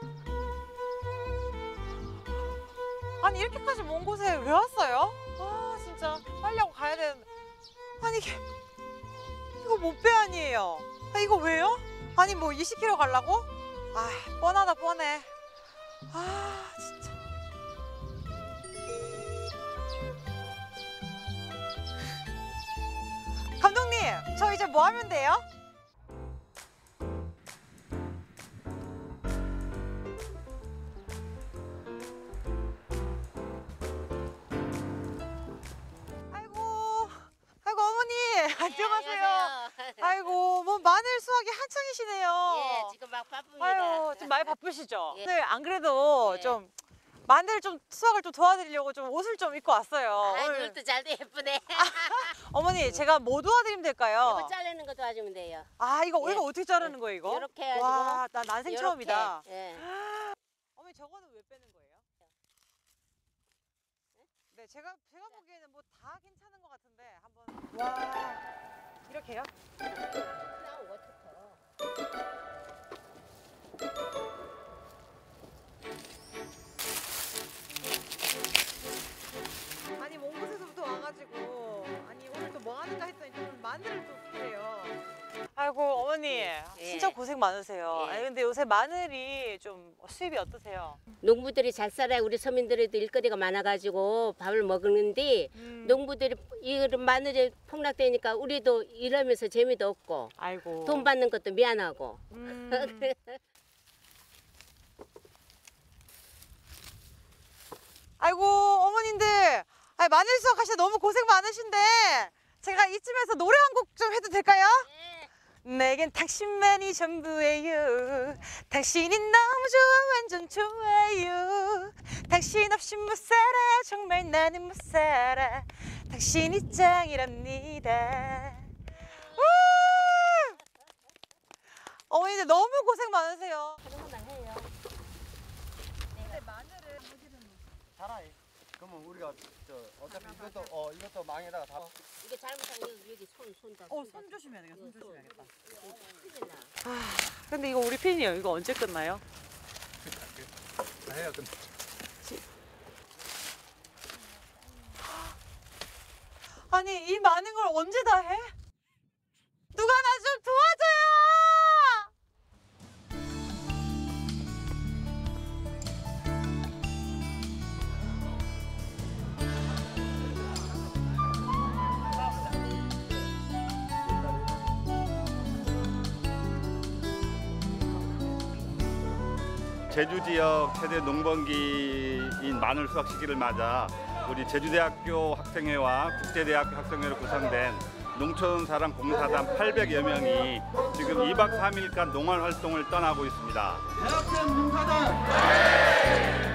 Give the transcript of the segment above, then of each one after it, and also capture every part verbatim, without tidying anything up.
아니 이렇게까지 먼 곳에 왜 왔어요? 아 진짜 빨리 하고 가야 되는데. 아니 이게 이거 못배 아니에요? 아, 이거 왜요? 아니 뭐 이십 킬로미터 가려고? 아 뻔하다 뻔해. 아 진짜. 감독님 저 이제 뭐 하면 돼요? 안녕하세요. 아이고, 뭐 마늘 수확이 한창이시네요. 예, 지금 막 바쁩니다. 아유, 좀 많이 바쁘시죠? 예. 오늘 안 그래도 예. 좀 마늘 좀 수확을 좀 도와드리려고 좀 옷을 좀 입고 왔어요. 아, 오늘. 그것도 잘 돼, 예쁘네. 어머니, 제가 뭐 도와드리면 될까요? 이거 자르는 거 도와주면 돼요. 아, 이거 예. 이거 어떻게 자르는 거예요, 이거? 요렇게 해가지고. 와, 나 난생 요렇게. 처음이다. 예. 어머니, 저거는 왜 빼는 거예요? 네, 제가 제가 보기에는 뭐 다 괜찮은 것 같은데 한번. 와, 이렇게요? 나오고 좋죠. 아니 먼 곳에서부터 와가지고 아니 오늘 또 뭐 하는가 했더니 좀 마늘을 또 피래요. 아이고 어머니 예. 진짜 고생 많으세요. 예. 아니 근데 요새 마늘이 좀 수입이 어떠세요? 농부들이 잘 살아야 우리 서민들에도 일거리가 많아가지고 밥을 먹는데 음. 농부들이 이런 마늘이 폭락되니까 우리도 일하면서 재미도 없고 아이고 돈 받는 것도 미안하고. 음. 아이고 어머님들 아니, 마늘 수확 하시다 너무 고생 많으신데 제가 이쯤에서 노래 한 곡 좀 해도 될까요? 내겐 당신만이 전부예요. 당신이 너무 좋아 완전 좋아요. 당신 없이 못 살아 정말 나는 못 살아. 당신이 짱이랍니다. 우! 어머니들 너무 고생 많으세요. 그런 것만 해요. 근데 마늘을 달아요. 그러면 우리가 저 어차피 이것도 어 이것도 망에다가 다. 이게 잘못하면 여기 손 손다. 어, 손 조심해야 되겠다. 손 조심해야겠다. 큰일 나. 아, 근데 이거 우리 핀이에요. 이거 언제 끝나요? 다 해요. 근데 아니 이 많은 걸 언제 다 해? 누가 나 좀 도와줘요! 제주 지역 최대 농번기인 마늘 수확 시기를 맞아 우리 제주대학교 학생회와 국제대학교 학생회로 구성된 농촌사랑 공사단 팔백여 명이 지금 이 박 삼 일간 농활 활동을 떠나고 있습니다. 대학생 농사단.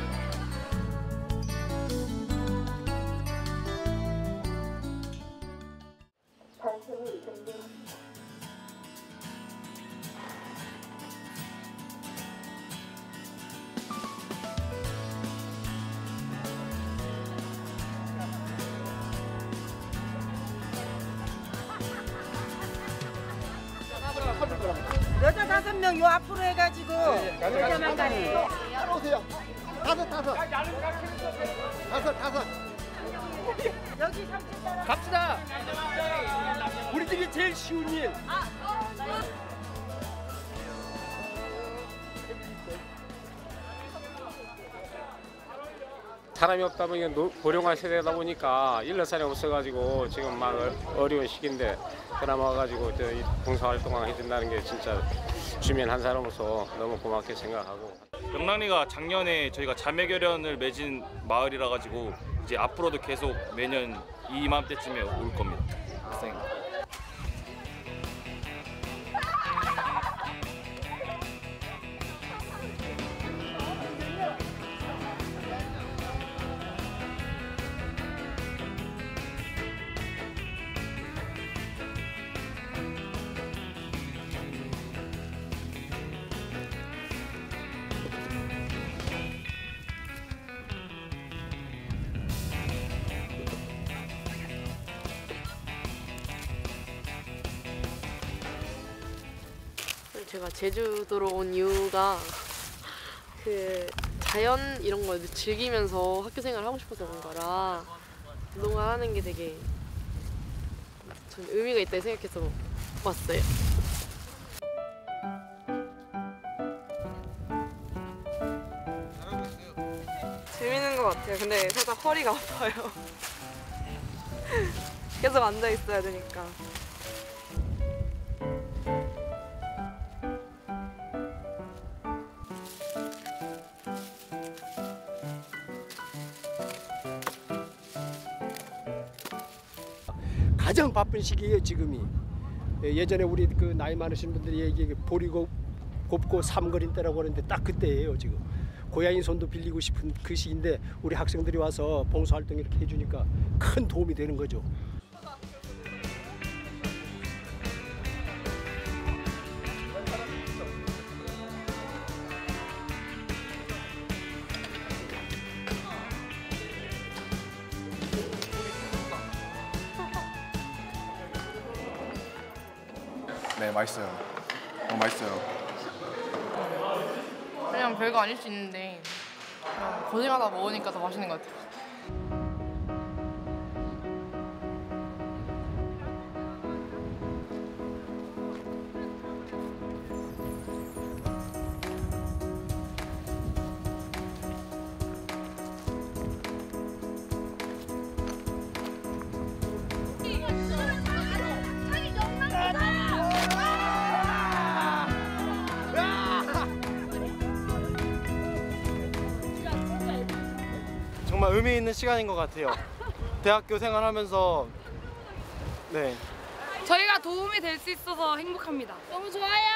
여자 다섯 명 요 앞으로 해가지고 여자만 가네. 따라오세요. 다섯 다섯. 다섯 다섯. 여기 삼촌 따라. 갑시다. 우리 집이 제일 쉬운 일. 사람이 없다 보니까 노- 고령화 세대다 보니까 일러산이 없어가지고 지금 막 어- 어려운 시기인데 그나마 와가지고 저이 봉사활동을 해준다는 게 진짜 주민 한 사람으로서 너무 고맙게 생각하고. 영랑리가 작년에 저희가 자매결연을 맺은 마을이라 가지고 이제 앞으로도 계속 매년 이맘때쯤에 올 겁니다. 학생. 제가 제주도로 온 이유가 그 자연 이런 걸 즐기면서 학교 생활을 하고 싶어서 온 거라 운동을 하는 게 되게 전 의미가 있다 생각해서 왔어요. 재밌는 것 같아요. 근데 살짝 허리가 아파요. 계속 앉아 있어야 되니까. 가장 바쁜 시기예요 지금이. 예전에 우리 그 나이 많으신 분들이 얘기 보리고 곱고 삼거린 때라고 하는데 딱 그때예요 지금. 고양이 손도 빌리고 싶은 그 시기인데 우리 학생들이 와서 봉사활동 이렇게 해주니까 큰 도움이 되는 거죠. 네, 맛있어요. 너무 맛있어요. 그냥 별거 아닐 수 있는데 그냥 고생하다 먹으니까 더 맛있는 것 같아요. 정말 의미 있는 시간인 것 같아요. 대학교 생활하면서 네. 저희가 도움이 될 수 있어서 행복합니다. 너무 좋아요.